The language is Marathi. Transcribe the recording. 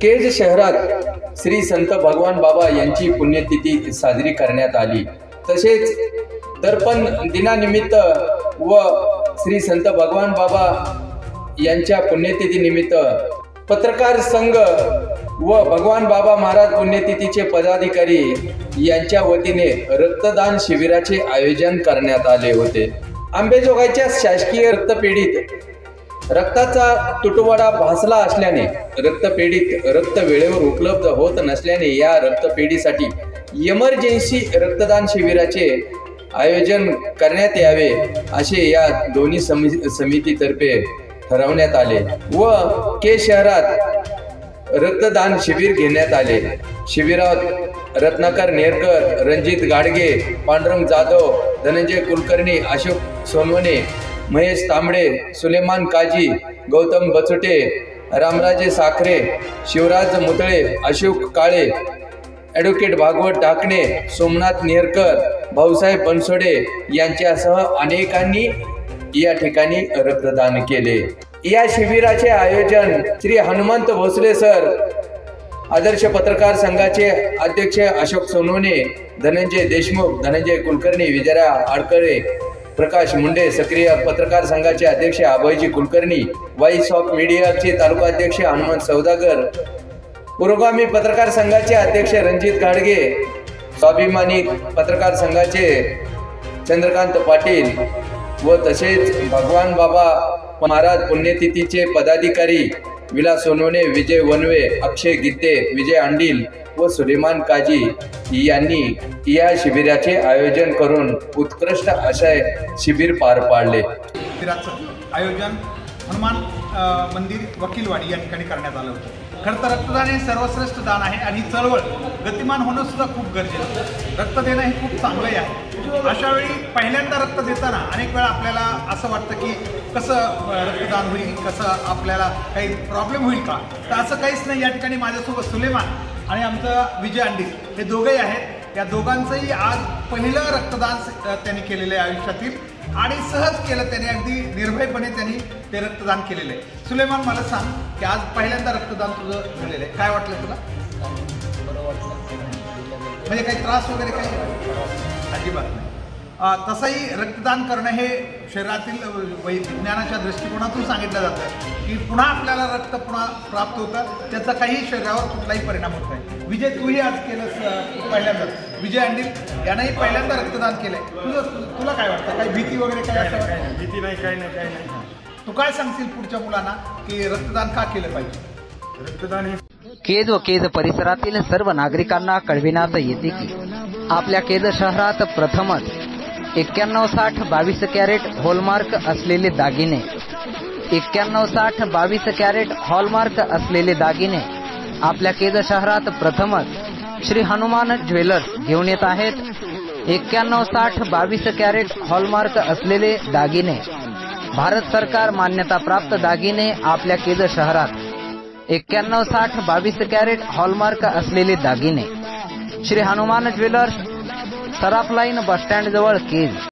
केज शहरात श्री संत भगवान बाबा यांची पुण्यतिथी साजरी करण्यात आली। तसेच दर्पण दिनानिमित्त व श्री संत भगवान बाबा यांच्या पुण्यतिथी निमित्त पत्रकार संघ व भगवान बाबा महाराज पुण्यतिथीचे पदाधिकारी यांच्या वतीने रक्तदान शिबिराचे आयोजन करण्यात आले होते। अंबेजोगाईच्या शासकीय रक्तपेढीत रक्ताचा तुटवडा भासला असल्याने रक्तपेढीत रक्त वेळेवर उपलब्ध होत नसल्याने या रक्तपेढीसाठी इमर्जन्सी रक्तदान शिबिराचे आयोजन करण्यात यावे असे या दोन्ही समितीतर्फे ठरवण्यात आले व के शहरात रक्तदान शिबिर घेण्यात आले। शिबिरात रत्नाकर नेरकर, रणजित गाडगे, पांडुरंग जाधव, धनंजय कुलकर्णी, अशोक सोनवणे, महेश तांबडे, सुलेमान काजी, गौतम बचुटे, रामराजे साखरे, शिवराज मुतळे, अशोक काळे, ॲडव्होकेट भागवत ढाकणे, सोमनाथ नेरकर, भाऊसाहेब बनसोडे यांच्यासह अनेकांनी या ठिकाणी रक्तदान केले। या शिबिराचे आयोजन श्री हनुमंत भोसले सर, आदर्श पत्रकार संघाचे अध्यक्ष अशोक सोनवणे, धनंजय देशमुख, धनंजय कुलकर्णी, विजयराव आडकळे, प्रकाश मुंडे, सक्रिय पत्रकार संघाचे अध्यक्ष अभयजी कुलकर्णी, व्हॉइस ऑफ मीडियाचे तालुका अध्यक्ष हनुमंत सौदागर, पुरोगामी पत्रकार संघाचे अध्यक्ष रणजित गाडगे, स्वाभिमानी पत्रकार संघाचे चंद्रकांत पाटील व तसेच भगवान बाबा महाराज पुण्यतिथीचे पदाधिकारी विलास सोनवणे, विजय वनवे, अक्षय गीते, विजय अंडील व सुलेमान काजी यांनी या शिबिराचे आयोजन करून उत्कृष्ट असे शिबिर पार पाडले। शिबिराचं आयोजन हनुमान मंदिर वकीलवाडी या ठिकाणी करण्यात आलं होतं। खरं तर रक्तदान हे सर्वश्रेष्ठ दान आहे आणि चळवळ गतिमान होणं सुद्धा खूप गरजेचं आहे। रक्त देणं हे खूप चांगलं आहे। अशा वेळी पहिल्यांदा रक्त देताना अनेक वेळा आपल्याला असं वाटतं की कसं रक्तदान होईल, कसं आपल्याला काही प्रॉब्लेम होईल का, तर असं काहीच नाही। या ठिकाणी माझ्यासोबत सुलेमान आणि आमचा विजय अंडील हे दोघंही आहेत। या दोघांचंही आज पहिलं रक्तदान त्यांनी केलेलं आहे आयुष्यातील आणि सहज केलं त्यांनी, अगदी निर्भयपणे त्यांनी ते रक्तदान केलेलं आहे। सुलेमान, मला सांग की आज पहिल्यांदा रक्तदान तुझं झालेलं आहे, काय वाटलं तुला? बरं वाटलं, म्हणजे काही त्रास वगैरे काही अजिबात नाही। तसंही रक्तदान करणं हे शरीरातील विज्ञानाच्या दृष्टिकोनातून सांगितलं जातं की पुन्हा आपल्याला रक्त पुन्हा प्राप्त होतं, त्याचा काही शरीरावर कुठलाही परिणाम होत नाही। विजय, तूही आज केलंस पहिल्यांदा, विजय अंडील यानंही पहिल्यांदा रक्तदान केलंय। तुला काय वाटतं, काही भीती वगैरे काय? भीती नाही, काही नाही। तू काय सांगशील पुढच्या मुलांना की रक्तदान का केलं पाहिजे? रक्तदान हे केज व केज परिसरातील सर्व नागरिकांना कळविण्यात येते की आपल्या केज शहरात प्रथमच 9160 22 कॅरेट हॉलमार्क असलेले दागिने 9160 22 कॅरेट हॉलमार्क असलेले दागिने आपल्या केज शहरात प्रथमच श्री हनुमान ज्वेलर्स घेऊन येत आहेत। 9160 22 कॅरेट हॉलमार्क असलेले दागिने, भारत सरकार मान्यता प्राप्त दागिने आपल्या केज शहरात 9160 22 कॅरेट हॉलमार्क असलेले दागिने Shri Hanuman jewellers, Saraf line bus stand जवळ केज।